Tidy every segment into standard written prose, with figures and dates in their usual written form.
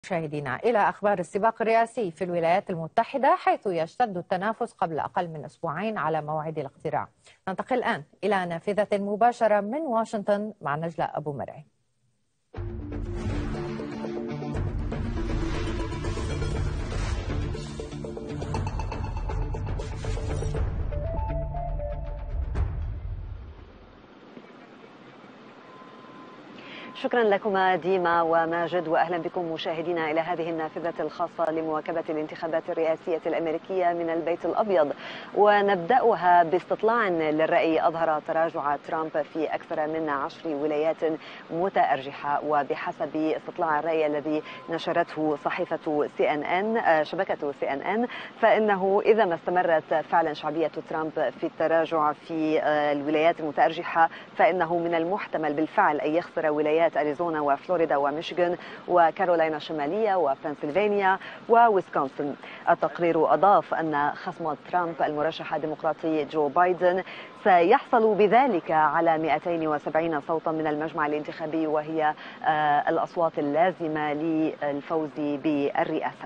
مشاهدينا إلى أخبار السباق الرئاسي في الولايات المتحدة، حيث يشتد التنافس قبل أقل من أسبوعين على موعد الاقتراع. ننتقل الآن إلى نافذة مباشرة من واشنطن مع نجلة أبو مرعي. شكرا لكما ديما وماجد، وأهلا بكم مشاهدينا إلى هذه النافذة الخاصة لمواكبة الانتخابات الرئاسية الأمريكية من البيت الأبيض، ونبدأها باستطلاع للرأي أظهر تراجع ترامب في أكثر من 10 ولايات متأرجحة. وبحسب استطلاع الرأي الذي نشرته صحيفة شبكة CNN، فإنه إذا ما استمرت فعلا شعبية ترامب في التراجع في الولايات المتأرجحة، فإنه من المحتمل بالفعل أن يخسر ولايات أريزونا وفلوريدا وميشيغان وكارولاينا الشمالية وبنسلفانيا وويسكونسن. التقرير أضاف أن خصم ترامب المرشح الديمقراطي جو بايدن سيحصل بذلك على 270 صوتا من المجمع الانتخابي، وهي الأصوات اللازمة للفوز بالرئاسة.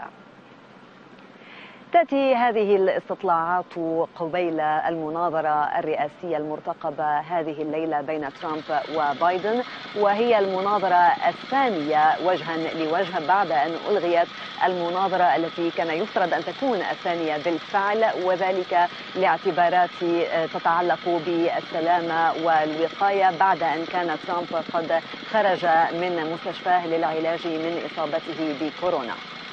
تأتي هذه الاستطلاعات قبيل المناظرة الرئاسية المرتقبة هذه الليلة بين ترامب وبايدن، وهي المناظرة الثانية وجها لوجه بعد أن ألغيت المناظرة التي كان يفترض أن تكون الثانية بالفعل، وذلك لاعتبارات تتعلق بالسلامة والوقاية بعد أن كان ترامب قد خرج من مستشفاه للعلاج من إصابته بكورونا.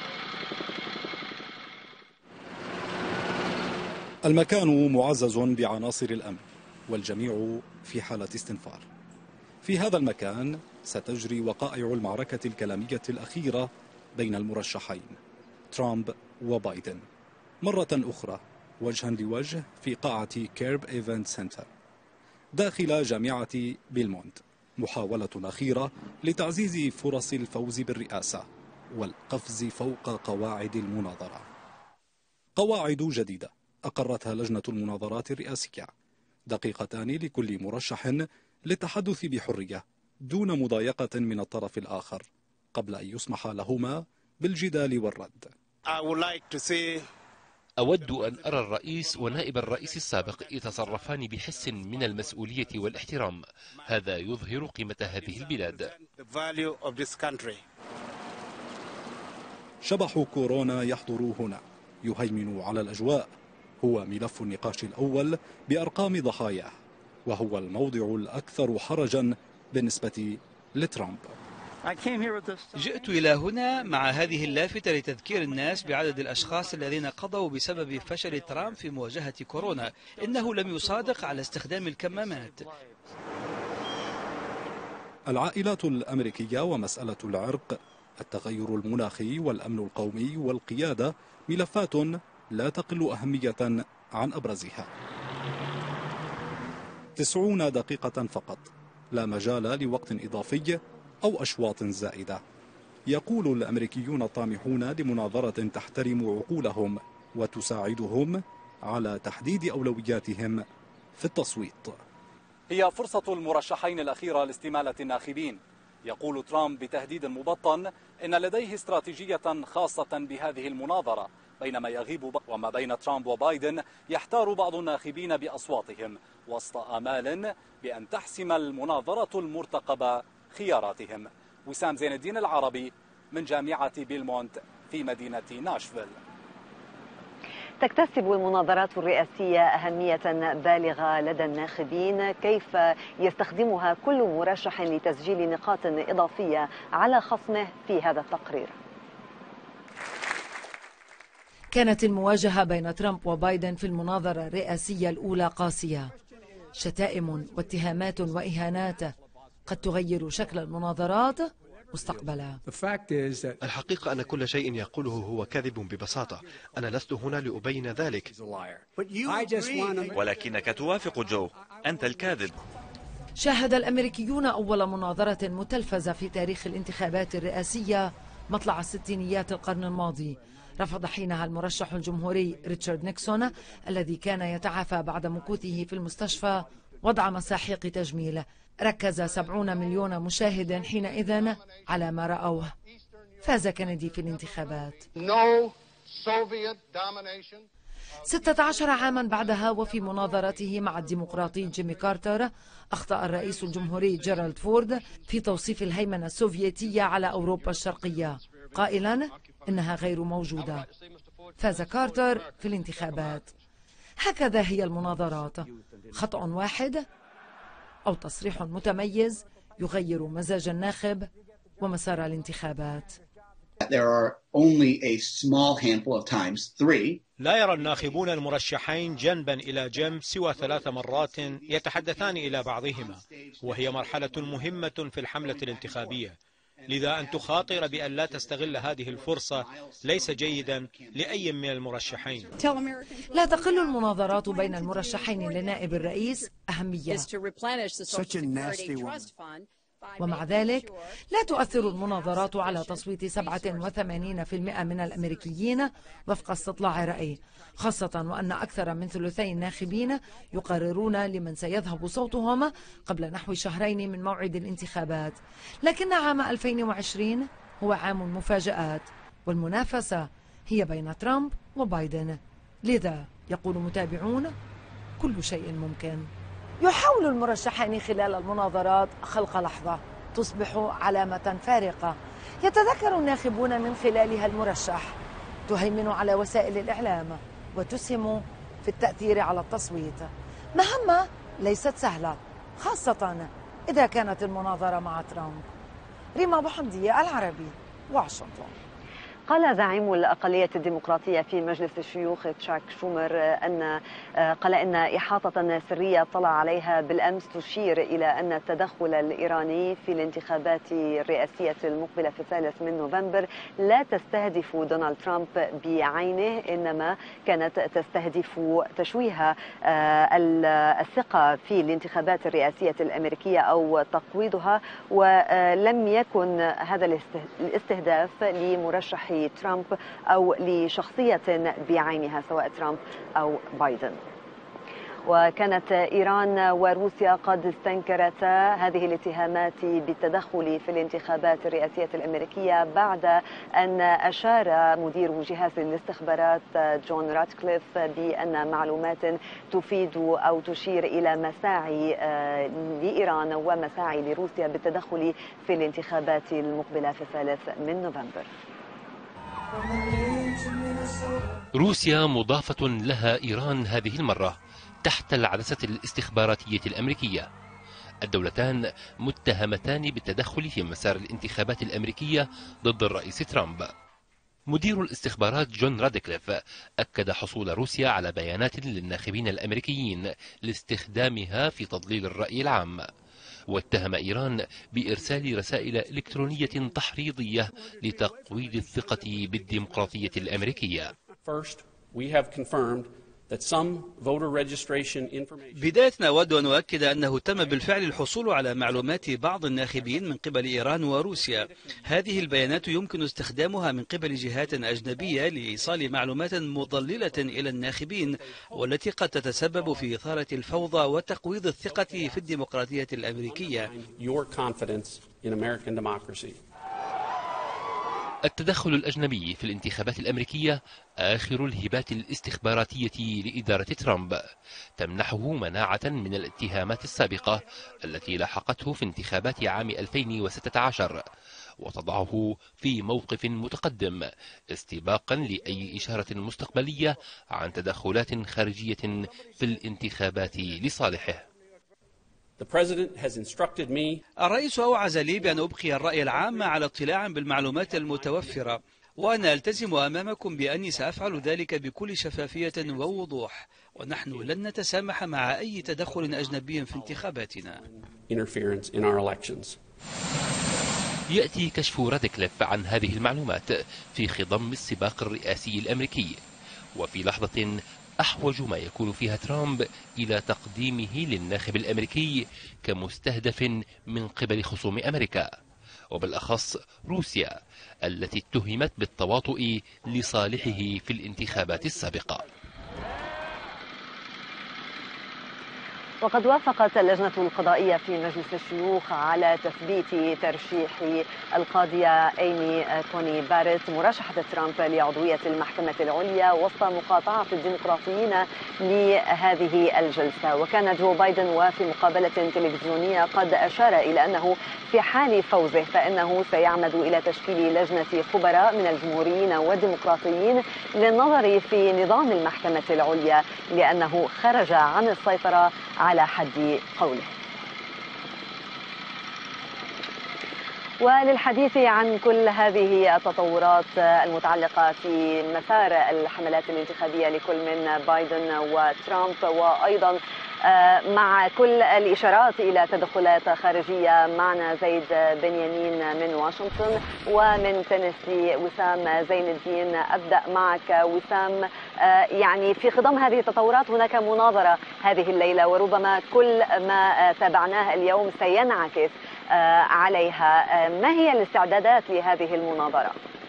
المكان معزز بعناصر الأمن والجميع في حالة استنفار. في هذا المكان ستجري وقائع المعركة الكلامية الأخيرة بين المرشحين ترامب وبايدن مرة أخرى وجها لوجه في قاعة كيرب إيفنت سنتر داخل جامعة بيلمونت، محاولة أخيرة لتعزيز فرص الفوز بالرئاسة والقفز فوق قواعد المناظرة. قواعد جديدة أقرتها لجنة المناظرات الرئاسية، دقيقتان لكل مرشح للتحدث بحرية دون مضايقة من الطرف الآخر قبل أن يسمح لهما بالجدال والرد. أود أن أرى الرئيس ونائب الرئيس السابق يتصرفان بحس من المسؤولية والاحترام، هذا يظهر قيمة هذه البلاد. شبح كورونا يحضر هنا، يهيمن على الأجواء، هو ملف النقاش الأول بأرقام ضحاياه، وهو الموضع الأكثر حرجا بالنسبة لترامب. جئت إلى هنا مع هذه اللافتة لتذكير الناس بعدد الأشخاص الذين قضوا بسبب فشل ترامب في مواجهة كورونا. إنه لم يصادق على استخدام الكمامات. العائلات الأمريكية ومسألة العرق، التغير المناخي والأمن القومي والقيادة ملفات لا تقل أهمية عن أبرزها. 90 دقيقة فقط، لا مجال لوقت إضافي أو أشواط زائدة. يقول الأمريكيون الطامحون لمناظرة تحترم عقولهم وتساعدهم على تحديد أولوياتهم في التصويت. هي فرصة المرشحين الأخيرة لاستمالة الناخبين. يقول ترامب بتهديد مبطن إن لديه استراتيجية خاصة بهذه المناظرة، بينما يغيب وما بين ترامب وبايدن يحتار بعض الناخبين بأصواتهم وسط آمال بأن تحسم المناظرة المرتقبة خياراتهم. وسام زين الدين العربي من جامعة بيلمونت في مدينة ناشفيل. تكتسب المناظرات الرئاسية أهمية بالغة لدى الناخبين، كيف يستخدمها كل مرشح لتسجيل نقاط إضافية على خصمه في هذا التقرير. كانت المواجهة بين ترامب وبايدن في المناظرة الرئاسية الأولى قاسية، شتائم واتهامات وإهانات قد تغير شكل المناظرات مستقبلا. الحقيقة أن كل شيء يقوله هو كاذب ببساطة. أنا لست هنا لأبين ذلك، ولكنك توافق جو، أنت الكاذب. شاهد الأمريكيون أول مناظرة متلفزة في تاريخ الانتخابات الرئاسية مطلع الستينيات القرن الماضي. رفض حينها المرشح الجمهوري ريتشارد نيكسون الذي كان يتعافى بعد مكوثه في المستشفى وضع مساحيق تجميل. ركز 70 مليون مشاهد حينئذ على ما رأوه. فاز كندي في الانتخابات. 16 عاما بعدها وفي مناظرته مع الديمقراطي جيمي كارتر، أخطأ الرئيس الجمهوري جيرالد فورد في توصيف الهيمنة السوفيتية على أوروبا الشرقية قائلا إنها غير موجودة. فاز كارتر في الانتخابات. هكذا هي المناظرات، خطأ واحد أو تصريح متميز يغير مزاج الناخب ومسار الانتخابات. لا يرى الناخبون المرشحين جنبا إلى جنب سوى 3 مرات يتحدثان إلى بعضهما، وهي مرحلة مهمة في الحملة الانتخابية. لذا أن تخاطر بأن لا تستغل هذه الفرصة ليس جيدا لأي من المرشحين. لا تقل المناظرات بين المرشحين لنائب الرئيس أهمية، ومع ذلك لا تؤثر المناظرات على تصويت 87% من الأمريكيين وفق استطلاع رأي، خاصة وأن أكثر من ثلثي الناخبين يقررون لمن سيذهب صوتهم قبل نحو شهرين من موعد الانتخابات. لكن عام 2020 هو عام المفاجآت، والمنافسة هي بين ترامب وبايدن. لذا يقول متابعون كل شيء ممكن. يحاول المرشحان خلال المناظرات خلق لحظة تصبح علامة فارقة يتذكر الناخبون من خلالها المرشح، تهيمن على وسائل الإعلام وتسهم في التأثير على التصويت. مهمة ليست سهلة، خاصة إذا كانت المناظرة مع ترامب. ريما أبو حمدية، العربي، واشنطن. قال زعيم الأقلية الديمقراطية في مجلس الشيوخ تشاك شومر قال إن إحاطة سرية طلع عليها بالأمس تشير إلى أن التدخل الإيراني في الانتخابات الرئاسية المقبلة في 3 نوفمبر لا تستهدف دونالد ترامب بعينه، إنما كانت تستهدف تشويه الثقة في الانتخابات الرئاسية الأمريكية أو تقويضها، ولم يكن هذا الاستهداف لمرشح ترامب أو لشخصية بعينها سواء ترامب أو بايدن. وكانت إيران وروسيا قد استنكرتا هذه الاتهامات بالتدخل في الانتخابات الرئاسية الأمريكية بعد أن أشار مدير جهاز الاستخبارات جون راتكليف بأن معلومات تفيد أو تشير إلى مساعي لإيران ومساعي لروسيا بالتدخل في الانتخابات المقبلة في 3 نوفمبر. روسيا مضافة لها إيران هذه المرة تحت العدسة الاستخباراتية الأمريكية. الدولتان متهمتان بالتدخل في مسار الانتخابات الأمريكية ضد الرئيس ترامب. مدير الاستخبارات جون راتكليف أكد حصول روسيا على بيانات للناخبين الأمريكيين لاستخدامها في تضليل الرأي العام، واتهم إيران بإرسال رسائل إلكترونية تحريضية لتقويض الثقة بالديمقراطية الأمريكية. بداية نود أن نؤكد أنه تم بالفعل الحصول على معلومات بعض الناخبين من قبل إيران وروسيا. هذه البيانات يمكن استخدامها من قبل جهات أجنبية لإيصال معلومات مضللة إلى الناخبين، والتي قد تتسبب في إثارة الفوضى وتقويض الثقة في الديمقراطية الأمريكية. التدخل الأجنبي في الانتخابات الأمريكية آخر الهبات الاستخباراتية لإدارة ترامب، تمنحه مناعة من الاتهامات السابقة التي لاحقته في انتخابات عام 2016، وتضعه في موقف متقدم استباقا لأي إشارة مستقبلية عن تدخلات خارجية في الانتخابات لصالحه. الرئيس أوعز لي بأن أبقي الرأي العام على اطلاع بالمعلومات المتوفرة، وأنا ألتزم أمامكم بأني سأفعل ذلك بكل شفافية ووضوح، ونحن لن نتسامح مع أي تدخل أجنبي في انتخاباتنا. يأتي كشف راتكليف عن هذه المعلومات في خضم السباق الرئاسي الأمريكي، وفي لحظة أحوج ما يكون فيها ترامب إلى تقديمه للناخب الأمريكي كمستهدف من قبل خصوم أمريكا، وبالأخص روسيا التي اتهمت بالتواطؤ لصالحه في الانتخابات السابقة. وقد وافقت اللجنة القضائية في مجلس الشيوخ على تثبيت ترشيح القاضية إيمي كوني باريت مرشحة ترامب لعضوية المحكمة العليا وسط مقاطعة الديمقراطيين لهذه الجلسة. وكان جو بايدن وفي مقابلة تلفزيونية قد أشار إلى أنه في حال فوزه فإنه سيعمد إلى تشكيل لجنة خبراء من الجمهوريين والديمقراطيين للنظر في نظام المحكمة العليا لأنه خرج عن السيطرة على حد قوله. وللحديث عن كل هذه التطورات المتعلقة في مسار الحملات الانتخابية لكل من بايدن وترامب وأيضا مع كل الإشارات إلى تدخلات خارجية معنا زيد بنيامين من واشنطن ومن تينيسي وسام زين الدين. أبدأ معك وسام، يعني في خضم هذه التطورات هناك مناظرة هذه الليلة وربما كل ما تابعناه اليوم سينعكس عليها. ما هي الاستعدادات لهذه المناظرة؟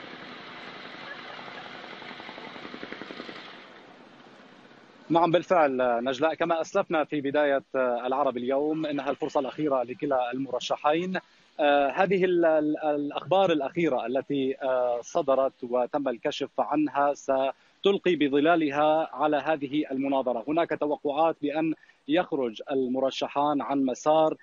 نعم بالفعل نجلاء، كما أسلفنا في بداية العرب اليوم إنها الفرصة الأخيرة لكلا المرشحين. هذه الأخبار الأخيرة التي صدرت وتم الكشف عنها ستلقي بظلالها على هذه المناظرة. هناك توقعات بأن يخرج المرشحان عن مسار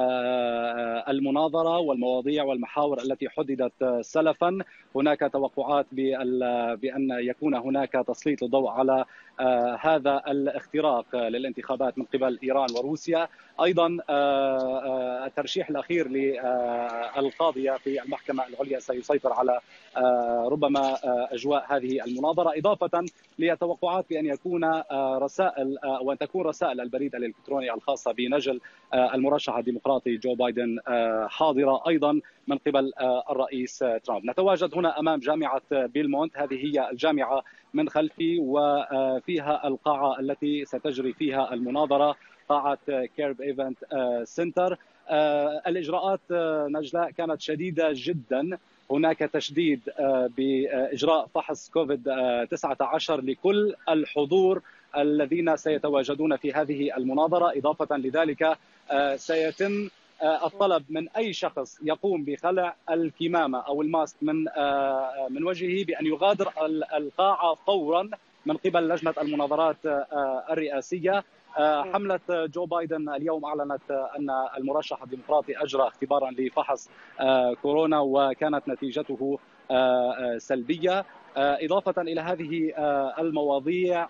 المناظرة والمواضيع والمحاور التي حددت سلفا. هناك توقعات بأن يكون هناك تسليط الضوء على هذا الاختراق للانتخابات من قبل إيران وروسيا. أيضا الترشيح الأخير للقاضية في المحكمة العليا سيسيطر على ربما أجواء هذه المناظرة، إضافة للتوقعات بأن يكون رسائل وأن تكون رسائل البريد الإلكتروني الخاصة بنجل المرشح الديمقراطي جو بايدن حاضرة أيضا من قبل الرئيس ترامب. نتواجد هنا أمام جامعة بيلمونت، هذه هي الجامعة من خلفي وفيها القاعة التي ستجري فيها المناظرة، قاعة كيرب إيفنت سنتر. الإجراءات نجلاء كانت شديدة جدا، هناك تشديد بإجراء فحص كوفيد-19 لكل الحضور الذين سيتواجدون في هذه المناظرة. إضافة لذلك سيتم الطلب من أي شخص يقوم بخلع الكمامة أو الماسك من وجهه بأن يغادر القاعة فورا من قبل لجنة المناظرات الرئاسية. حملة جو بايدن اليوم أعلنت أن المرشح الديمقراطي أجرى اختبارا لفحص كورونا وكانت نتيجته سلبية. إضافة إلى هذه المواضيع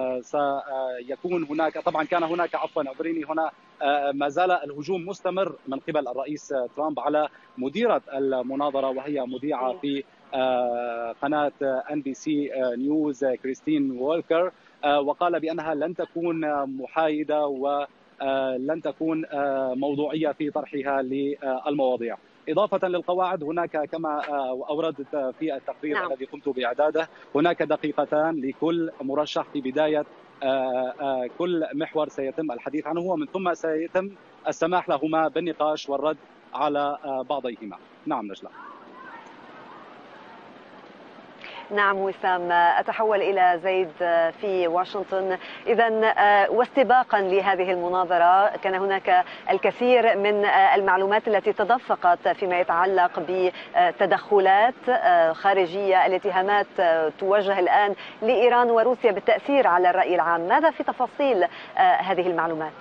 سيكون هناك طبعا كان هناك هنا ما زال الهجوم مستمر من قبل الرئيس ترامب على مديرة المناظرة وهي مذيعة في قناة NBC نيوز كريستين وولكر، وقال بأنها لن تكون محايدة ولن تكون موضوعية في طرحها للمواضيع. إضافة للقواعد هناك كما أوردت في التقرير الذي قمت بإعداده هناك دقيقتان لكل مرشح في بداية كل محور سيتم الحديث عنه ومن ثم سيتم السماح لهما بالنقاش والرد على بعضيهما. نعم نجلاء. نعم وسام، أتحول إلى زيد في واشنطن. إذن واستباقا لهذه المناظرة كان هناك الكثير من المعلومات التي تدفقت فيما يتعلق بتدخلات خارجية، الاتهامات توجه الآن لإيران وروسيا بالتأثير على الرأي العام. ماذا في تفاصيل هذه المعلومات؟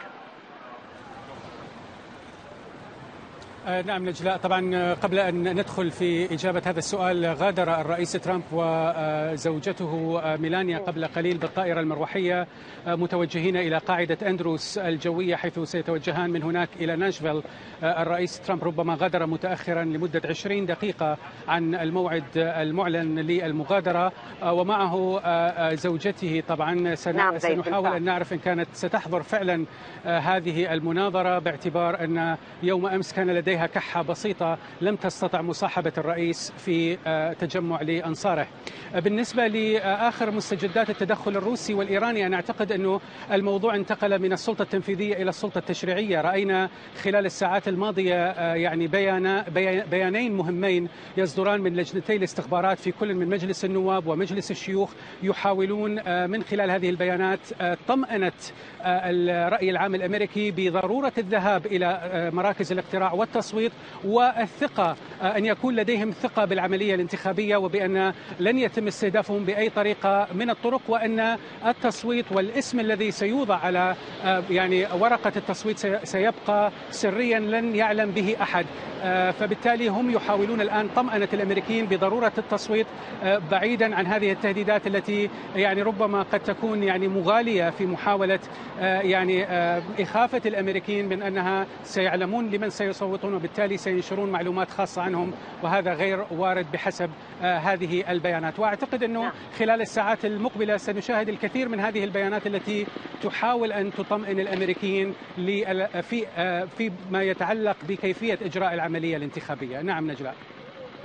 نعم نجلاء، طبعا قبل أن ندخل في إجابة هذا السؤال، غادر الرئيس ترامب وزوجته ميلانيا قبل قليل بالطائرة المروحية متوجهين إلى قاعدة أندروس الجوية حيث سيتوجهان من هناك إلى ناشفيل. الرئيس ترامب ربما غادر متأخرا لمدة 20 دقيقة عن الموعد المعلن للمغادرة ومعه زوجته. طبعا سنحاول أن نعرف إن كانت ستحضر فعلا هذه المناظرة باعتبار أن يوم أمس كان لديها لديها كحة بسيطة لم تستطع مصاحبة الرئيس في تجمع لأنصاره. بالنسبة لآخر مستجدات التدخل الروسي والإيراني، أنا أعتقد أنه الموضوع انتقل من السلطة التنفيذية إلى السلطة التشريعية. رأينا خلال الساعات الماضية يعني بيانين مهمين يصدران من لجنتي الاستخبارات في كل من مجلس النواب ومجلس الشيوخ، يحاولون من خلال هذه البيانات طمأنة الرأي العام الأمريكي بضرورة الذهاب إلى مراكز الاقتراع والتصويت، والثقة أن يكون لديهم ثقة بالعملية الانتخابية، وبأن لن يتم استهدافهم بأي طريقة من الطرق، وأن التصويت والاسم الذي سيوضع على يعني ورقة التصويت سيبقى سريا لن يعلم به أحد. فبالتالي هم يحاولون الآن طمأنة الأمريكيين بضرورة التصويت بعيدا عن هذه التهديدات التي يعني ربما قد تكون يعني مغالية في محاولة يعني إخافة الأمريكيين من أنها سيعلمون لمن سيصوتون، وبالتالي سينشرون معلومات خاصة عنهم، وهذا غير وارد بحسب هذه البيانات. وأعتقد أنه خلال الساعات المقبلة سنشاهد الكثير من هذه البيانات التي تحاول أن تطمئن الأمريكيين في ما يتعلق بكيفية إجراء العملية الانتخابية. نعم نجلاء.